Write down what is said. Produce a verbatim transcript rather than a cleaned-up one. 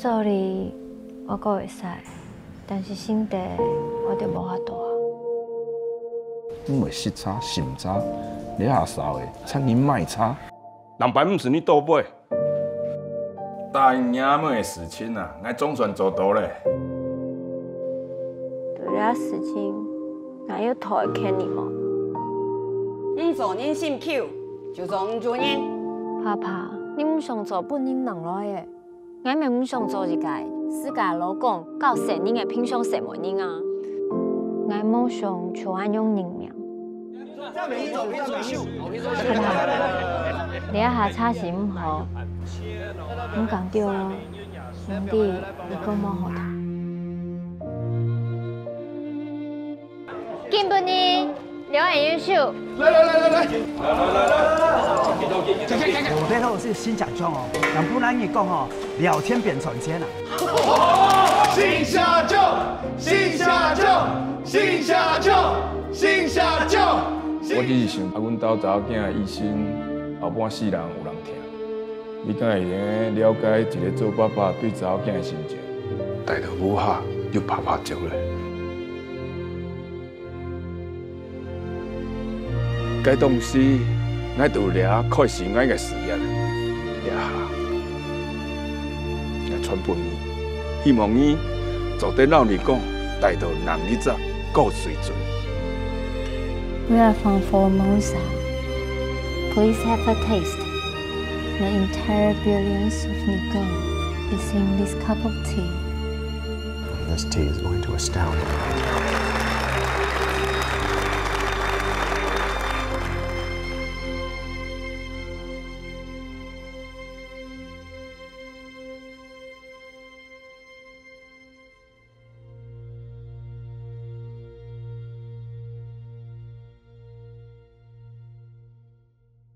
数字我阁会使，但是心地我就无法度啊。 因为识差、心差，你下潲的产人卖差，人牌唔是你倒买。答应娘妹的事情啊，我总算做到咧。 对了事情，哪有头会欠你吗？ 唔做人心口，就做唔做人。 爸爸，你唔想做本人人来的，我咪唔想做一个世界老公教神人的品相什么人啊？我梦想就安用人命。爸爸，你一下差是唔好，唔讲对咯，兄弟，你讲冇好他。金本呢，表演优秀。 来来来来来，来来来来， 我背后是新奖状哦，但不然你讲哦，聊天变传千啊。 新下酒，新下酒，新下酒，新下酒。 我只是想，啊，阮兜查某囝的一生后半世人有人疼，你敢会用了解一个做爸爸对查某囝的心情？带着母下又拍拍足咧。该当时，我就掠开始我的事业，掠下，也传给你，希望你做得老实讲，带到人日子高水准。 We are from Formosa. Please have a taste. The entire billions of Nigon is in this cup of tea. This tea is going to astound you.